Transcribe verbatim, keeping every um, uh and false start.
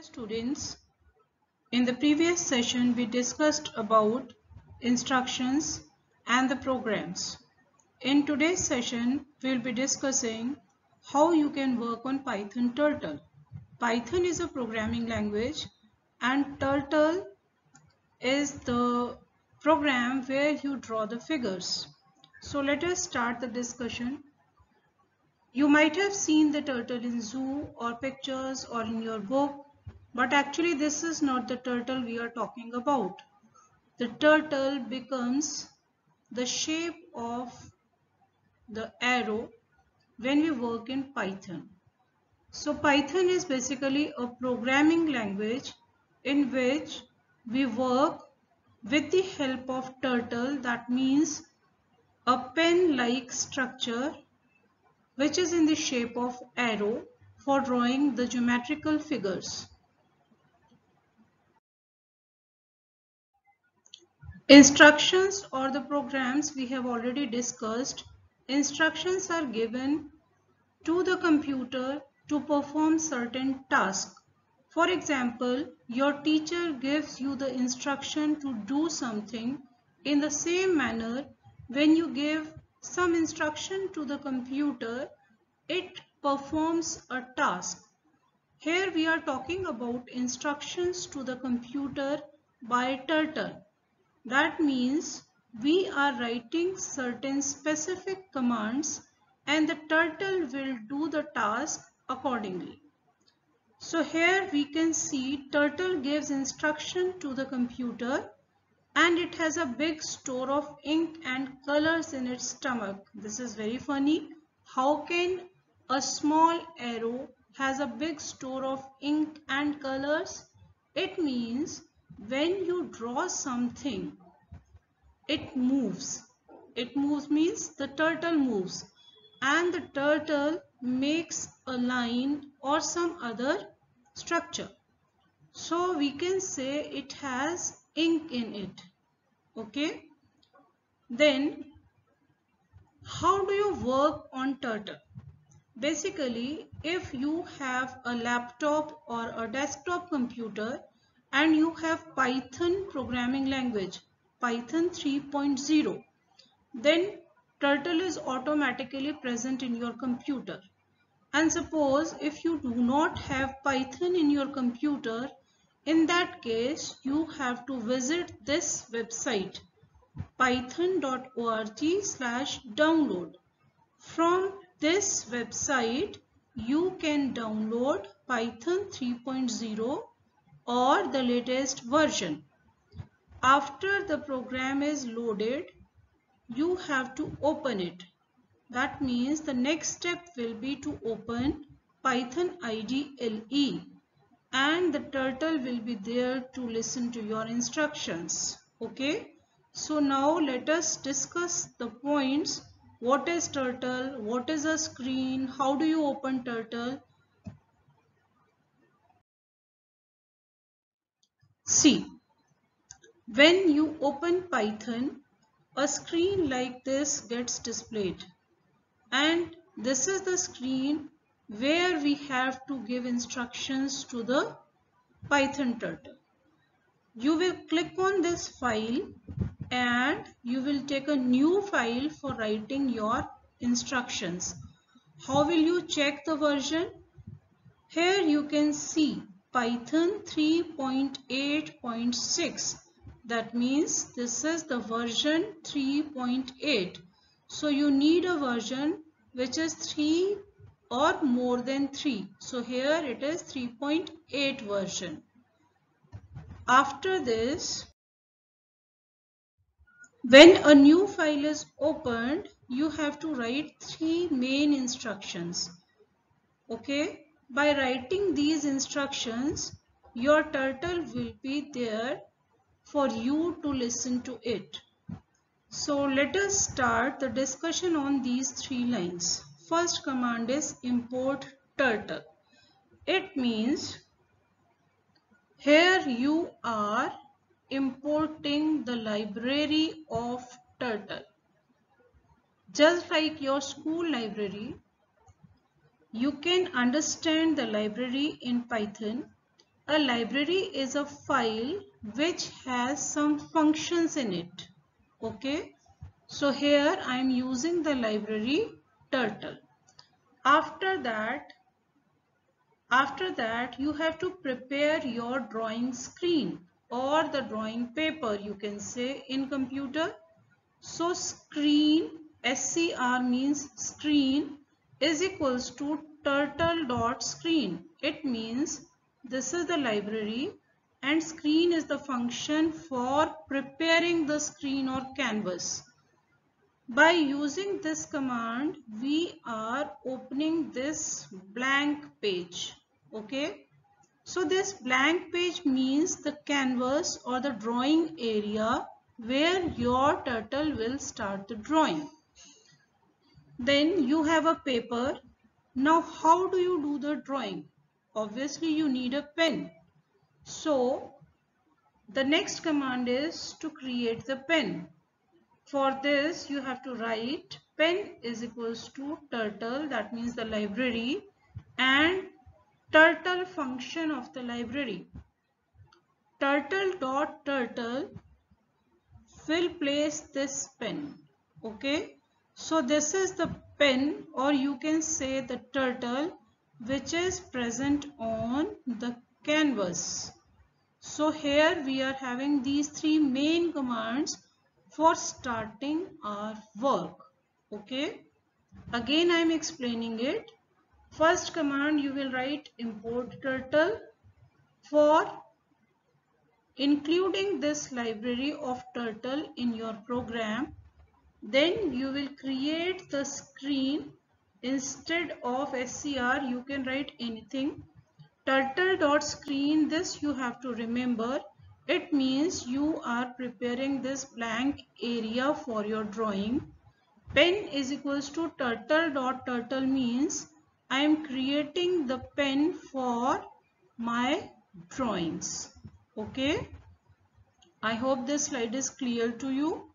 students. In the previous session we discussed about instructions and the programs. In today's session we will be discussing how you can work on Python Turtle. Python is a programming language and Turtle is the program where you draw the figures. So let us start the discussion. You might have seen the turtle in zoo or pictures or in your book, but actually this is not the turtle we are talking about. The turtle becomes the shape of the arrow when we work in Python. So Python is basically a programming language in which we work with the help of turtle, that means a pen-like structure which is in the shape of arrow for drawing the geometrical figures. Instructions or the programs we have already discussed. Instructions are given to the computer to perform certain tasks. For example, your teacher gives you the instruction to do something. In the same manner, when you give some instruction to the computer, it performs a task. Here we are talking about instructions to the computer by Turtle. That means we are writing certain specific commands and the turtle will do the task accordingly. So here we can see turtle gives instruction to the computer and it has a big store of ink and colors in its stomach. This is very funny. How can a small arrow has a big store of ink and colors? It means when you draw something, it moves. It moves means the turtle moves and the turtle makes a line or some other structure. So we can say it has ink in it. Okay. Then how do you work on Turtle? Basically, if you have a laptop or a desktop computer and you have Python programming language, Python three point zero, then Turtle is automatically present in your computer. And suppose if you do not have Python in your computer, in that case you have to visit this website python dot org slash download. From this website you can download Python three point zero or the latest version. After the program is loaded, you have to open it. That means the next step will be to open Python I D L E and the turtle will be there to listen to your instructions. Okay. So now let us discuss the points. What is turtle? What is a screen? How do you open turtle? See, when you open Python, a screen like this gets displayed. And this is the screen where we have to give instructions to the Python turtle. You will click on this file and you will take a new file for writing your instructions. How will you check the version? Here you can see Python three point eight point six. That means this is the version three point eight. So you need a version which is three or more than three. So here it is three point eight version. After this, when a new file is opened, you have to write three main instructions. Okay, by writing these instructions, your turtle will be there for you to listen to it. So let us start the discussion on these three lines. First command is import turtle. It means here you are importing the library of turtle. Just like your school library, you can understand the library in Python. a library is a file which has some functions in it. Okay, so here I am using the library turtle. After that, after that you have to prepare your drawing screen or the drawing paper, you can say in computer. So screen, S C R means screen, is equals to turtle dot screen. It means this is the library and screen is the function for preparing the screen or canvas. By using this command, we are opening this blank page. Okay. So this blank page means the canvas or the drawing area where your turtle will start the drawing. Then you have a paper. Now how do you do the drawing? Obviously you need a pen. So the next command is to create the pen. For this you have to write pen is equals to turtle, that means the library, and turtle function of the library. Turtle dot turtle will place this pen. Okay, so this is the pen, or you can say the turtle, which is present on the canvas. So here we are having these three main commands for starting our work. Okay, again I am explaining it. First command, you will write import turtle for including this library of turtle in your program. Then you will create the screen. Instead of S C R you can write anything. Turtle dot screen, this you have to remember. It means you are preparing this blank area for your drawing. Pen is equals to turtle dot turtle means I am creating the pen for my drawings. Okay, I hope this slide is clear to you.